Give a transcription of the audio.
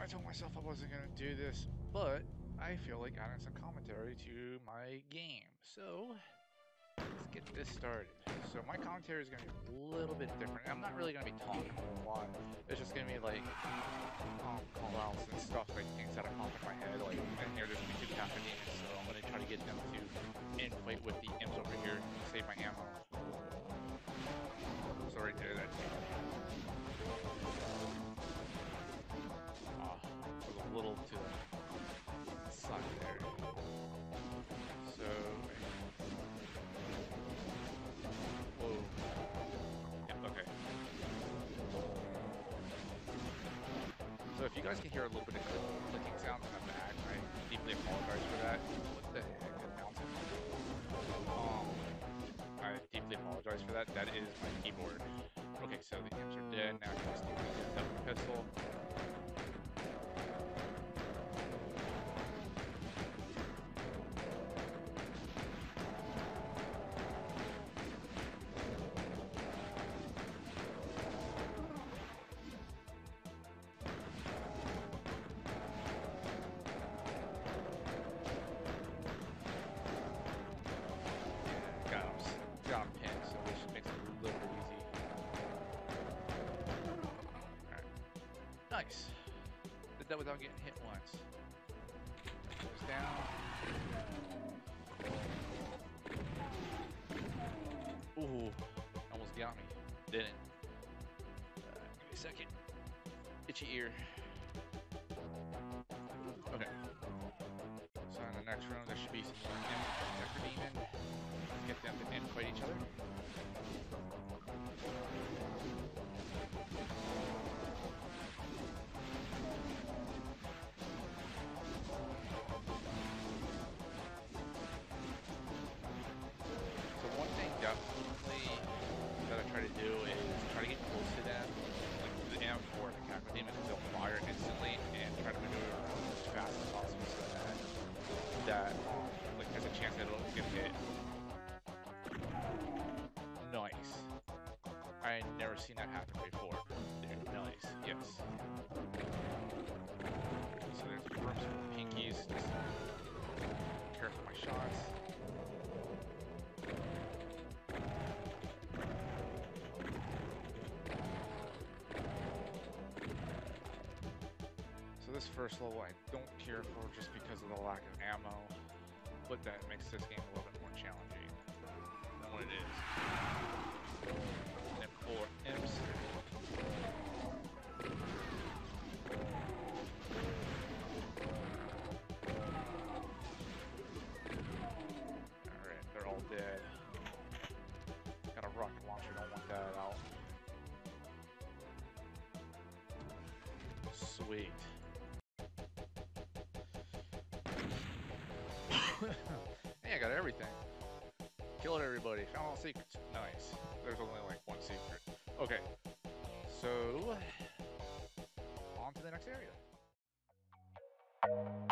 I told myself I wasn't going to do this, but I feel like adding some commentary to my game. So, let's get this started. So my commentary is going to be a little bit different. I'm not really going to be talking a lot. It's just going to be like call-outs and stuff, like things that come up in my head. Like, and here there's going to be 2 Cacodemons, so I'm going to try to get them to infight with the imps over here and save my ammo. So right there, that's a little to the side there. So, whoa. Yep, okay. So if you guys can hear a little bit of clicking sounds in the back, I deeply apologize for that. What the heck? I deeply apologize for that. That is my keyboard. Okay, so the imps are dead. Now I can just get up the pistol. Got him pinned, so which makes it a little bit easy. Alright. Nice. Did that without getting hit once. Goes down. Ooh. Almost got me. Didn't. Give me a second. Itchy ear. Okay. So in the next room, there should be some Cacodemons. Get them to infight each other. So one thing definitely that I try to do is try to get close to them, like to the amp or the Cacodemon, because they'll fire instantly, and try to maneuver around as fast as possible so that like there's a chance that it'll get hit. Nice. I had never seen that happen before. Dude, nice. Yes. So there's rooms for pinkies. Just careful my shots. So this first level I don't care for just because of the lack of ammo, but that makes this game a little bit more challenging than what it is. And 4 imps. Alright, they're all dead. Got a rocket launcher, don't want that out. Sweet. Hey, I got everything. Killed everybody. Found all secrets. Nice. There's only like 1 secret. Okay. So, on to the next area.